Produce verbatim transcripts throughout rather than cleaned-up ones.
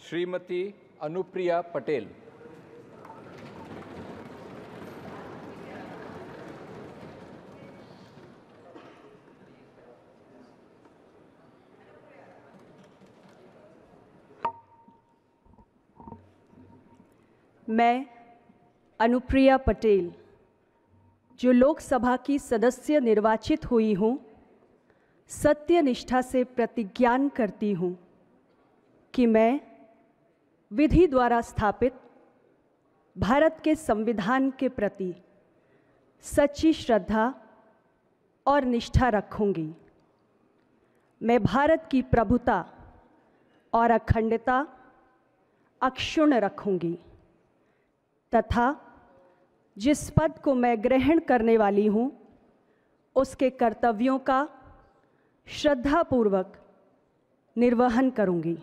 श्रीमती अनुप्रिया पटेल। मैं अनुप्रिया पटेल, जो लोकसभा की सदस्य निर्वाचित हुई हूँ, सत्यनिष्ठा से प्रतिज्ञान करती हूँ कि मैं विधि द्वारा स्थापित भारत के संविधान के प्रति सच्ची श्रद्धा और निष्ठा रखूंगी। मैं भारत की प्रभुता और अखंडता अक्षुण्ण रखूंगी तथा जिस पद को मैं ग्रहण करने वाली हूँ, उसके कर्तव्यों का श्रद्धापूर्वक निर्वहन करूंगी।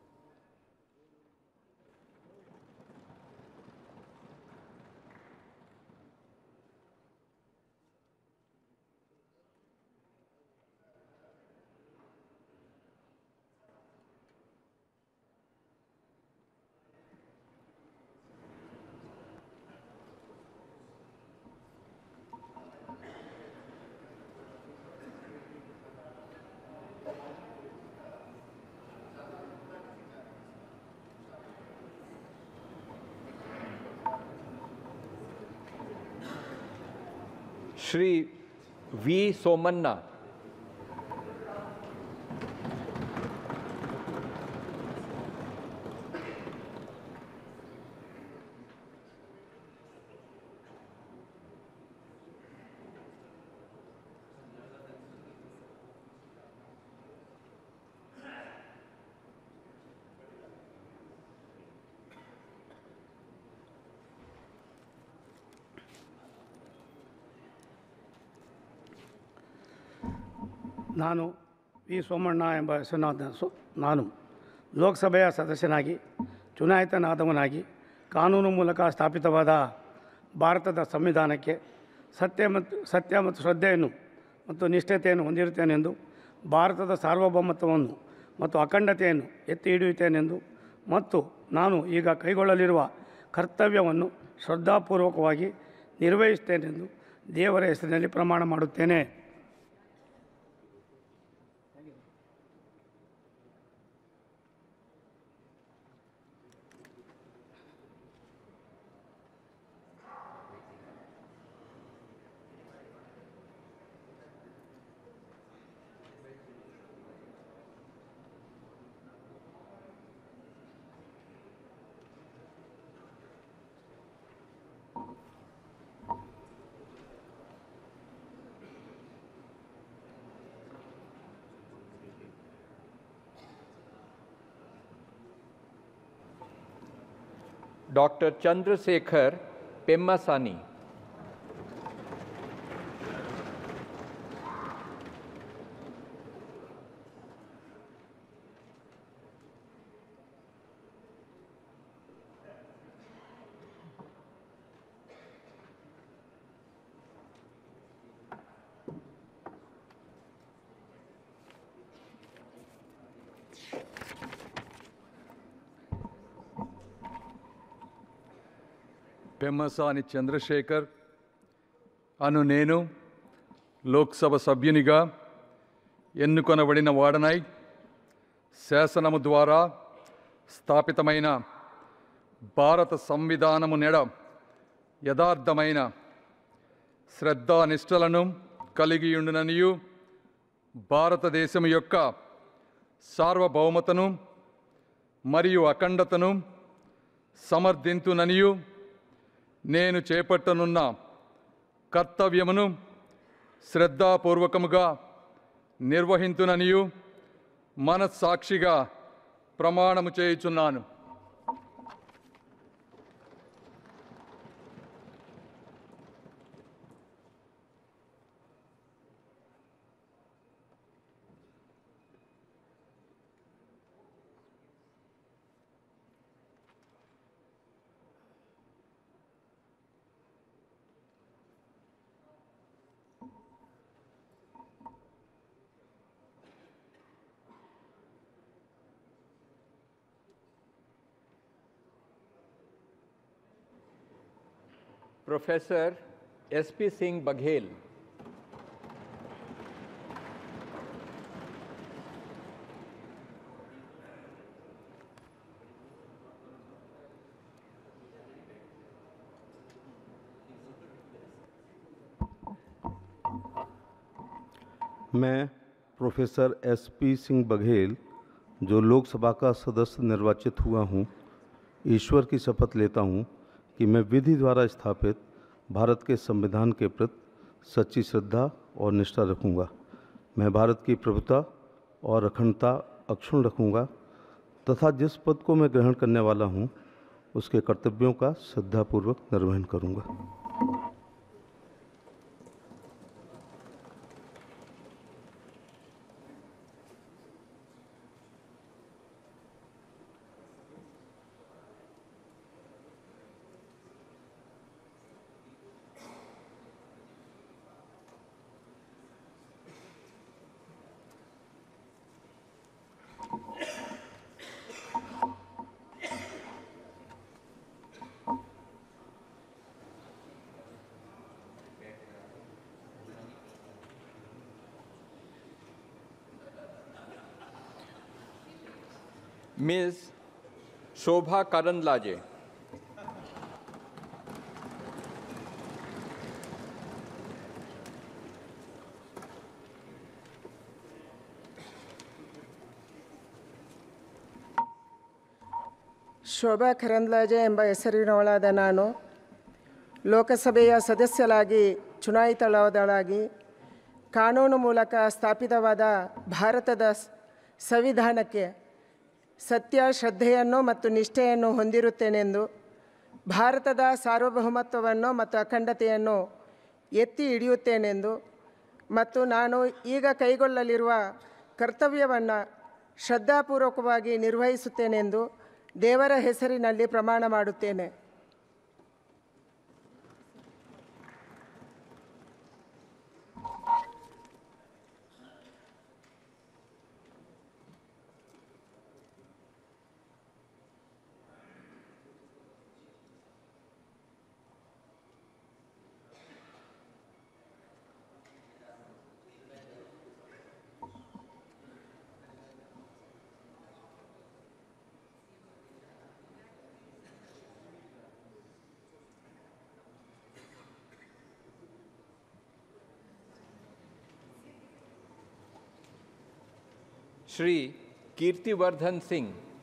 श्री वी सोमन्ना। ನಾನು ವಿ ಸೋಮಣ್ಣ ಎಂಬ ಹೆಸರಿನ ಸು ನಾನು ಲೋಕಸಭೆಯ ಸದಸ್ಯನಾಗಿ ಚುನಾಯಿತನಾದವನಾಗಿ ಕಾನೂನು ಮೂಲಕ ಸ್ಥಾಪಿತವಾದ ಭಾರತದ ಸಂವಿಧಾನಕ್ಕೆ ಸತ್ಯ ಮತ್ತು ಸತ್ಯ ಮತ್ತು ಶ್ರದ್ಧೆಯನ್ನು ಮತ್ತು ನಿಷ್ಠತೆಯನ್ನು ಹೊಂದಿರುತ್ತೇನೆಂದು, ಭಾರತದ ಸಾರ್ವಭೌಮತ್ವವನ್ನು ಮತ್ತು ಅಖಂಡತೆಯನ್ನು ಎತ್ತಿ ಹಿಡಿಯುತ್ತೇನೆಂದು ಮತ್ತು ನಾನು ಈಗ ಕೈಗೊಳ್ಳಲಿರುವ ಕರ್ತವ್ಯವನ್ನು ಶ್ರದ್ಧಾಪೂರ್ವಕವಾಗಿ ನಿರ್ವಹಿಸುತ್ತೇನೆಂದು ದೇವರ ಹೆಸರಿನಲ್ಲಿ ಪ್ರಮಾಣ ಮಾಡುತ್ತೇನೆ. डॉक्टर चंद्रशेखर पेम्मासानी। పెమ్మసాని చంద్రశేఖర్ అను నేను లోక్సభ సభ్యునిగా ఎన్నుకొనబడిన వాడనై శాసనము ద్వారా స్థాపితమైన భారత సంవిధానము నెడ యథార్థమైన శ్రద్ధానిష్టలను కలిగి ఉండుననియు, భారతదేశము యొక్క సార్వభౌమతను మరియు అఖండతను సమర్థింతుననియు, నేను చేపట్టనున్న కర్తవ్యమును శ్రద్ధాపూర్వకముగా నిర్వహింతుననియు మనస్సాక్షిగా ప్రమాణము చేయుచున్నాను. Professor S P Singh Baghel, मैं professor S P Singh Baghel, जो लोकसभा का सदस्य निर्वाचित हुआ हूँ, ईश्वर की शपथ लेता हूँ कि मैं विधि द्वारा स्थापित भारत के संविधान के प्रति सच्ची श्रद्धा और निष्ठा रखूँगा। मैं भारत की प्रभुता और अखंडता अक्षुण्ण रखूँगा तथा जिस पद को मैं ग्रहण करने वाला हूँ उसके कर्तव्यों का श्रद्धापूर्वक निर्वहन करूँगा। मिस शोभा करंदलाजे, ಶೋಭಾ ಕರಂದ್ಲಾಜೆ ಎಂಬ ಹೆಸರಿನವಳಾದ ನಾನು ಲೋಕಸಭೆಯ ಸದಸ್ಯರಾಗಿ ಚುನಾಯಿತಳಾದಳಾಗಿ ಕಾನೂನು ಮೂಲಕ ಸ್ಥಾಪಿತವಾದ ಭಾರತದ ಸಂವಿಧಾನಕ್ಕೆ ಸತ್ಯ, ಶ್ರದ್ಧೆಯನ್ನು ಮತ್ತು ನಿಷ್ಠೆಯನ್ನು ಹೊಂದಿರುತ್ತೇನೆಂದು, ಭಾರತದ ಸಾರ್ವಭೌಮತ್ವವನ್ನು ಮತ್ತು ಅಖಂಡತೆಯನ್ನು ಎತ್ತಿ ಹಿಡಿಯುತ್ತೇನೆಂದು ಮತ್ತು ನಾನು ಈಗ ಕೈಗೊಳ್ಳಲಿರುವ ಕರ್ತವ್ಯವನ್ನು ಶ್ರದ್ಧಾಪೂರ್ವಕವಾಗಿ ನಿರ್ವಹಿಸುತ್ತೇನೆಂದು ದೇವರ ಹೆಸರಿನಲ್ಲಿ ಪ್ರಮಾಣ ಮಾಡುತ್ತೇನೆ. श्री कीर्तिवर्धन सिंह,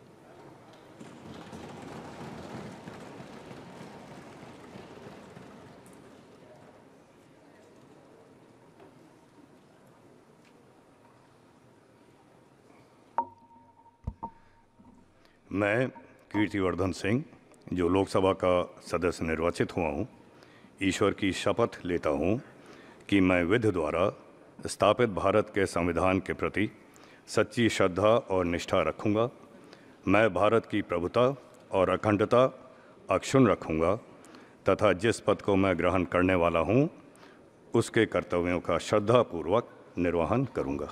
मैं कीर्तिवर्धन सिंह, जो लोकसभा का सदस्य निर्वाचित हुआ हूँ, ईश्वर की शपथ लेता हूँ कि मैं विधि द्वारा स्थापित भारत के संविधान के प्रति सच्ची श्रद्धा और निष्ठा रखूँगा। मैं भारत की प्रभुता और अखंडता अक्षुण्ण रखूँगा तथा जिस पद को मैं ग्रहण करने वाला हूँ उसके कर्तव्यों का श्रद्धापूर्वक निर्वहन करूँगा।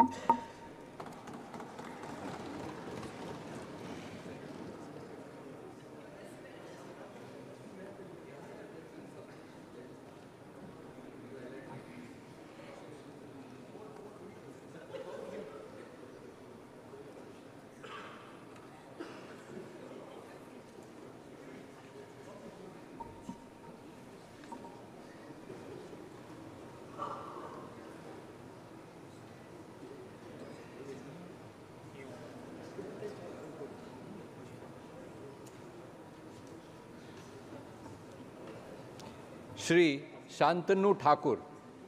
श्री शांतनु ठाकुर,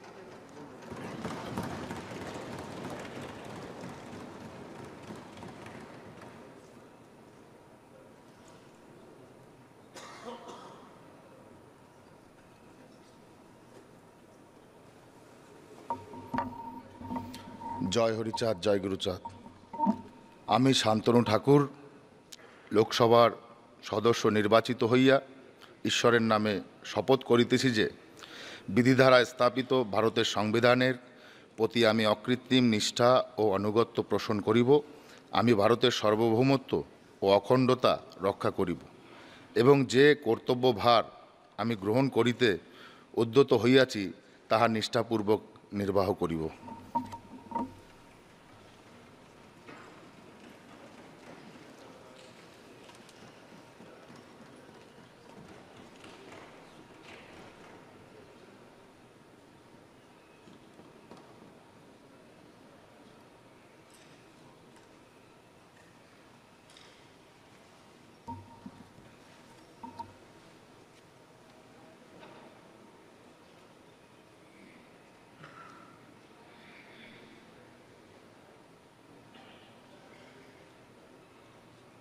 জয় হরিচাঁদ, জয় গুরুচাঁদ। আমি শান্তনু ঠাকুর লোকসভার সদস্য নির্বাচিত হইয়া ঈশ্বরের নামে শপথ করিতেছি যে বিধিধারা স্থাপিত ভারতের সংবিধানের প্রতি আমি অকৃত্রিম নিষ্ঠা ও আনুগত্য পোষণ করিব। আমি ভারতের সার্বভৌমত্ব ও অখণ্ডতা রক্ষা করিব এবং যে কর্তব্যভার আমি গ্রহণ করিতে উদ্যত হইয়াছি তাহা নিষ্ঠাপূর্বক নির্বাহ করিব।